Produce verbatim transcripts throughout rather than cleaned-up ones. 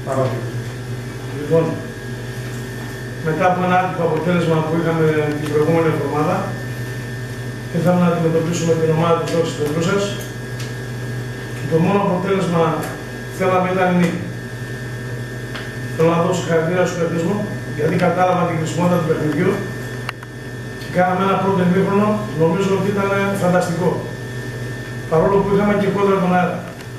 Παράδειγμα. Λοιπόν, μετά από ένα άτυπο αποτέλεσμα που είχαμε την προηγούμενη εβδομάδα, ήρθαμε να αντιμετωπίσουμε την ομάδα του Δόξης Πετρούσας και το μόνο αποτέλεσμα που θέλαμε ήταν η νίκη. Θέλω να δώσω χαρακτήρα στους παίκτες μου, γιατί κατάλαβα την χρησιμότητα του παιχνιδιού και κάναμε ένα πρώτο ημίχρονο, νομίζω ότι ήταν φανταστικό. Παρόλο που είχαμε και κόντρα τον αέρα.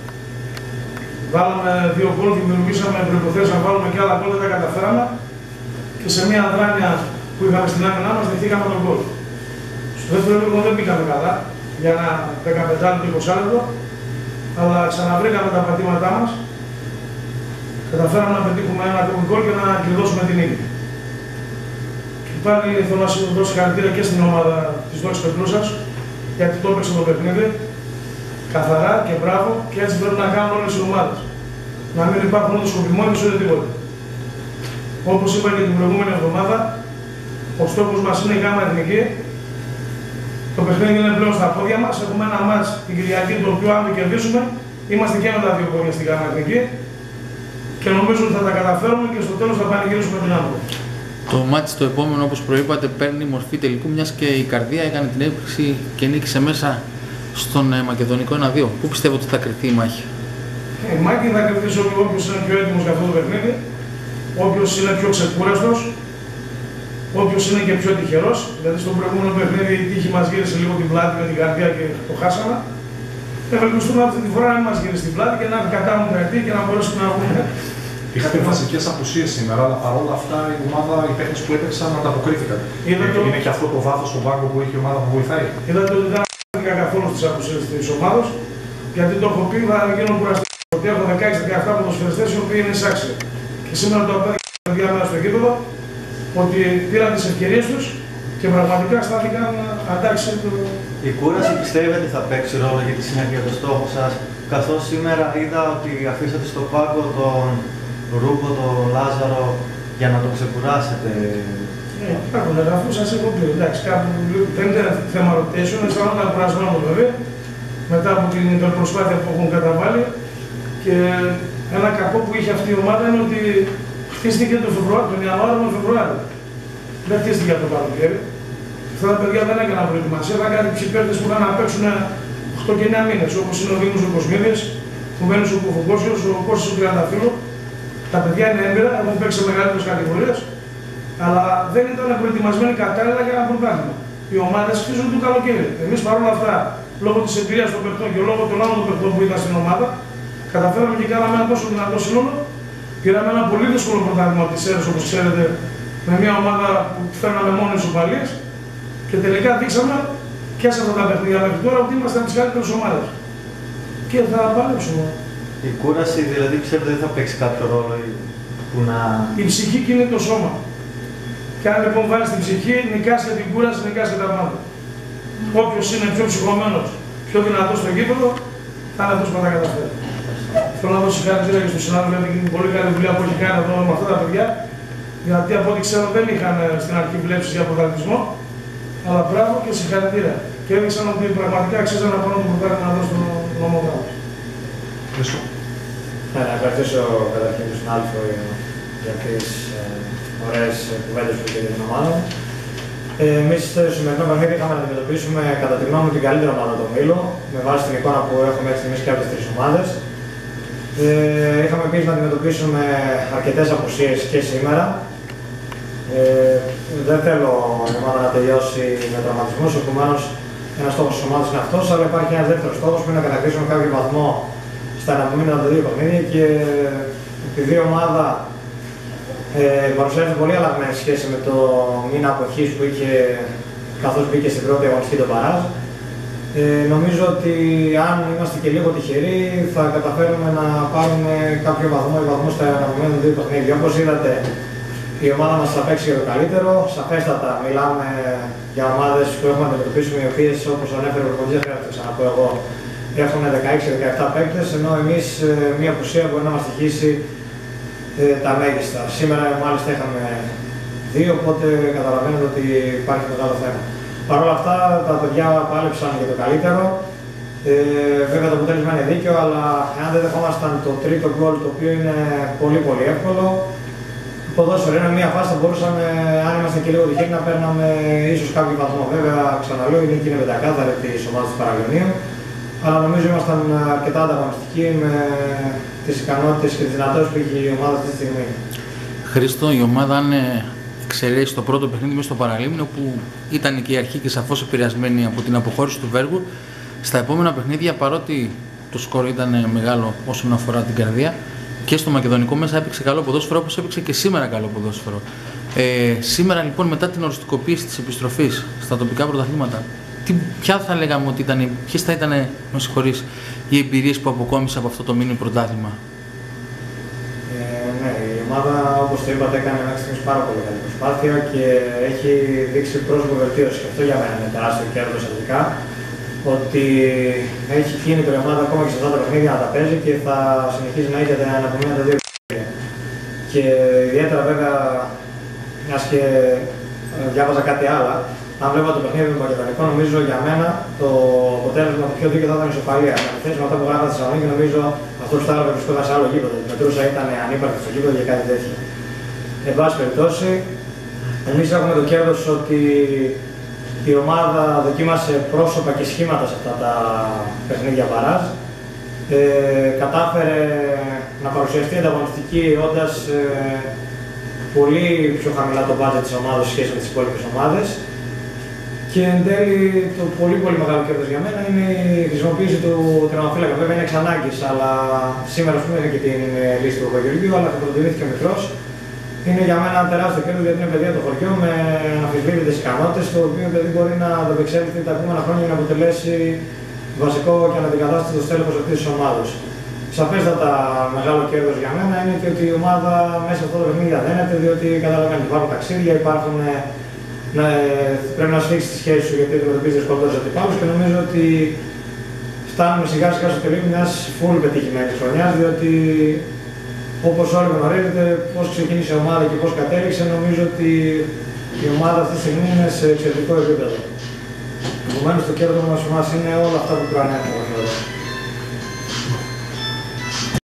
Βάλαμε δύο γκολ, δημιουργήσαμε προϋποθέσεις να βάλουμε και άλλα γκολ, δεν τα καταφέραμε και σε μια αδράνεια που είχαμε στην άμυνά μας δεχτήκαμε τον γκολ. Στο δεύτερο ημίχρονο δεν μπήκαμε καλά για ένα δεκαπέντε είκοσι λεπτό, αλλά ξαναβρήκαμε τα πατήματά μας. Καταφέραμε να πετύχουμε ένα ακόμη γκολ και να κλειδώσουμε την νίκη. Και πάλι θέλω να σας δώσω χαρακτήρα και στην ομάδα της Δόξης Πετρούσας, γιατί το έπαιξε το παιχνίδι καθαρά και μπράβο, και έτσι πρέπει να κάνουν όλες οι ομάδες. Να μην υπάρχουν ούτε σκοπιμότητες ούτε τίποτα. Όπως είπα και την προηγούμενη εβδομάδα, ο στόχος μας είναι η γάμα εθνική. Το παιχνίδι είναι πλέον στα πόδια μας. Έχουμε ένα μάτς την Κυριακή, το οποίο αν το κερδίσουμε, είμαστε και με τα δύο πόδια στη γάμα εθνική. Και νομίζω ότι θα τα καταφέρουμε και στο τέλος θα πανηγυρίσουμε την άμυνα. Το μάτς το επόμενο, όπως προείπατε, παίρνει μορφή τελικού, μιας και η Καρδία έκανε την έκπληξη και νίκησε μέσα στον ε, Μακεδονικό ένα δύο. Πού πιστεύω ότι θα κρυφτεί η μάχη? Ε, η μάχη θα κρυφτεί σε όποιος είναι πιο έτοιμος για αυτό το παιχνίδι, όποιος είναι πιο ξεκούραστος, όποιος είναι και πιο τυχερός. Δηλαδή, στο προηγούμενο παιχνίδι η τύχη μας γύρισε λίγο την πλάτη με την Καρδία και το χάσαμε. Ευελπιστούμε αυτή τη φορά να μην μας γυρίσει την πλάτη και να κατάμουν τρεχτή και να μπορέσουμε να βγούμε. Είχατε βασικές απουσίες σήμερα, αλλά παρόλα αυτά η ομάδα, οι παίκτες που έπαιξαν ανταποκρίθηκαν. Είναι το... και αυτό το βάθος στον πάγκο που έχει η ομάδα που βοηθάει. Είδατε ότι δεν ανταποκρίθηκα καθόλου στις απουσίες της ομάδας, γιατί το έχω πει, θα γίνω κουραστικό. Ότι έχω δεκαέξι δεκαεπτά ποδοσφαιριστές οι οποίοι είναι εισάξιοι. Και σήμερα το απέδειξα τα παιδιά μέσα στο γήπεδο ότι πήραν τις ευκαιρίες τους και πραγματικά στάθηκαν αντάξει του. Η κούραση πιστεύετε θα παίξει ρόλο για τη συνέχεια του στόχου σας, καθώς σήμερα είδα ότι αφήσατε στο πάγκο τον Ρούμπο, τον Λάζαρο για να το ξεκουράσετε? Ναι, υπάρχουν, αφού σας έχω πει, εντάξει, κάπου δεν είναι θέμα rotation, αισθανόταν κουρασμένο βέβαια, μετά από την υπερπροσπάθεια που έχουν καταβάλει. Και ένα κακό που είχε αυτή η ομάδα είναι ότι χτίστηκε τον Φεβρουάριο, τον Ιανουάριο με Φεβρουάριο. Δεν χτίστηκε από το καλοκαίρι. Αυτά τα παιδιά δεν έκαναν προετοιμασία, ήταν κάτι ψηπέρτες που είχαν να παίξουν οκτώ και εννέα μήνες, όπως είναι ο Δήμος ο Κοσμίδης, ο Μένος ο Κοφοκόσιος, ο Κώστας ο Τριανταφύλλου. Τα παιδιά είναι έμπειρα, έχουν παίξει σε μεγαλύτερες κατηγορίες, αλλά δεν ήταν προετοιμασμένοι κατάλληλα για ένα πρωτάθλημα. Οι ομάδες χτίζουν το καλοκαίρι. Εμείς παρόλα αυτά, λόγω της εμπειρίας των παιχτών και λόγω των άλλων των παιχτών που ήταν στην ομάδα, καταφέραμε και κάναμε ένα τόσο δυνατό σύνολο. Πήραμε ένα πολύ δύσκολο πρωτάθλημα από τις ΣΕΡΕΣ, όπως ξέρετε, με μια ομάδα που φέρναμε μόνο ισοπαλίες. Και τελικά δείξαμε και σε αυτά τα παιχνίδια μέχρι τώρα ότι είμαστε από τις καλύτερες ομάδες. Και θα παλέψουμε. Η κούραση δηλαδή πιστεύετε δεν θα παίξει κάποιο ρόλο που να... Η ψυχή κινεί το σώμα. Και αν λοιπόν βάλεις την ψυχή, νικάς και την κούραση, νικάς και τα πάντα. Mm. Όποιος είναι πιο ψυχωμένος, πιο δυνατός στο γήπεδο, θα είναι αυτός που θα τα καταφέρει. Θέλω να δώσω συγχαρητήρια και στον συνάδελφο για την πολύ καλή δουλειά που έχει κάνει εδώ με αυτά τα παιδιά. Γιατί από ό,τι ξέρω δεν είχαν στην αρχή βλέψεις για πρωταθλητισμό. Αλλά μπράβο και συγχαρητήρια. Και έδειξαν ότι πραγματικά αξίζαν να πάρουν το πρωτάθλημα εδώ στον ομάδα μας. Να ευχαριστήσω καταρχήν τον συνάδελφο για τις ε, ωραίες κουβέντες που είχε για την ομάδα. Ε, Εμείς στο σημερινό παιχνίδι είχαμε να αντιμετωπίσουμε κατά τη γνώμη μου την καλύτερη ομάδα του ομίλου, με βάση την εικόνα που έχουμε μέχρι στιγμής και από τις τρεις ομάδες. Ε, είχαμε επίσης να αντιμετωπίσουμε αρκετές απουσίες και σήμερα. Ε, δεν θέλω η ομάδα να τελειώσει με τραυματισμούς, επομένως ένας στόχος της ομάδας είναι αυτός, αλλά υπάρχει ένας δεύτερος στόχος που είναι να κατακτήσουμε κάποιο βαθμό στα αναπομείνοντα τα δύο παιχνίδια και επειδή η ομάδα ε, παρουσιάζεται πολύ αλλαγμένη σχέση με το μήνα αποχής που είχε καθώς μπήκε στην πρώτη αγωνιστική το Παράζ. Ε, νομίζω ότι αν είμαστε και λίγο τυχεροί θα καταφέρουμε να πάρουμε κάποιο βαθμό ή βαθμό στα αναπομείνοντα δύο παιχνίδια. Όπως είδατε, η ομάδα μας θα παίξει για το καλύτερο. Σαφέστατα μιλάμε για ομάδες που έχουμε αντιμετωπίσουμε, οι οποίες όπως ανέφερε ο προπονητής, δεν χρειάζεται να ξαναπώ εγώ, έχουν δεκαέξι δεκαεπτά παίκτες, ενώ εμείς μια απουσία μπορεί να μας τυχήσει ε, τα μέγιστα. Σήμερα μάλιστα είχαμε δύο, οπότε καταλαβαίνετε ότι υπάρχει μεγάλο θέμα. Παρ' όλα αυτά τα παιδιά πάλεψαν για το καλύτερο. Ε, βέβαια το αποτέλεσμα είναι δίκαιο, αλλά εάν δεν δεχόμασταν το τρίτο γκολ, το οποίο είναι πολύ πολύ εύκολο, το ποδόσφαιρο είναι μια φάση που μπορούσαμε, αν ήμασταν και λίγο τυχεροί, να παίρναμε ίσως κάποιο βαθμό. Βέβαια, ξαναλέω, η νίκη είναι πεντακάθαρη της ομάδας του Παραλιονίου, αλλά νομίζω ήμασταν αρκετά ανταγωνιστικοί με τις ικανότητες και τις δυνατότητες που είχε η ομάδα αυτή τη στιγμή. Χρήστο, η ομάδα, αν εξαιρέσει το πρώτο παιχνίδι μέσα στο Παραλίμνιο, που ήταν και η αρχή και σαφώς επηρεασμένη από την αποχώρηση του Βέργου, στα επόμενα παιχνίδια, παρότι το σκορ ήταν μεγάλο όσον αφορά την καρδία, και στο μακεδονικό μέσα έπαιξε καλό ποδόσφαιρο, όπως έπαιξε και σήμερα καλό ποδόσφαιρο. Ε, σήμερα λοιπόν, μετά την οριστικοποίηση της επιστροφής στα τοπικά πρωταθλήματα, τι, ποια θα λέγαμε ότι ήταν, ποιες θα ήταν, με συγχωρείς, οι εμπειρίες που αποκόμισε από αυτό το μίνι πρωτάθλημα? Ε, ναι, η ομάδα, όπως το είπατε, έκανε μέχρι στιγμής πάρα πολύ καλή προσπάθεια και έχει δείξει πρόσωπο βελτίωση. Και αυτό για μένα είναι τεράστιο κέρδος αρχικά, ότι έχει κίνητρο η ομάδα ακόμα και σε αυτά τα παιχνίδια να τα παίζει και θα συνεχίζει να έχει την αναπομείναντα δύο παιχνίδια. Και ιδιαίτερα βέβαια, μιας και διάβαζα κάτι άλλο, αν βλέπω το παιχνίδι με το μακεδονικό, νομίζω για μένα το αποτέλεσμα το πιο δίκαιο θα ήταν η ισοπαλία. Με θέση με αυτά που γράφα στη Θεσσαλονίκη, νομίζω αυτό που θα έλεγα βρισκόταν σε άλλο γήπεδο. Η Μετρούσα ήταν ανύπαρκτη στο γήπεδο για κάτι τέτοιο. Εν πάση περιπτώσει, εμείς έχουμε το κέρδος ότι η ομάδα δοκίμασε πρόσωπα και σχήματα σε αυτά τα παιχνίδια μπαράζ. Ε, κατάφερε να παρουσιαστεί ανταγωνιστική, όντας ε, πολύ πιο χαμηλά το budget της ομάδας σε σχέση με τις υπόλοιπες ομάδες. Και εν τέλει το πολύ πολύ μεγάλο κέρδος για μένα είναι η χρησιμοποίηση του τερματοφύλακα. Βέβαια είναι εξ ανάγκης, αλλά σήμερα ας πούμε είχα και την λύση του Παπαγεωργίου, αλλά χρησιμοποιήθηκε ο μικρός. Είναι για μένα ένα τεράστιο κέρδος γιατί είναι παιδί από το χωριό με αμφισβήτητες ικανότητες, το οποίο παιδί μπορεί να ανταπεξέλθει τα επόμενα χρόνια για να αποτελέσει βασικό και αναντικατάστατο στέλεχος αυτής της ομάδας. Σαφέστατα μεγάλο κέρδος για μένα είναι και ότι η ομάδα μέσα από αυτό το παιχνίδι αδένεται, διότι καταλαβαίνετε υπάρχουν ταξίδια, υπάρχουν, ναι, πρέπει να σφίξεις τις σχέσεις σου γιατί αντιμετωπίζεις δυσκολότερους αντιπάλους και νομίζω ότι φτάνουμε σιγά σιγά στο τελείο μιας full πετυχημένης χρονιάς, διότι όπως όλοι γνωρίζετε πώς ξεκίνησε η ομάδα και πώς κατέληξε, νομίζω ότι η ομάδα αυτή τη στιγμή είναι σε εξαιρετικό επίπεδο. Επομένως το κέρδος μας είναι όλα αυτά που προανέφερα.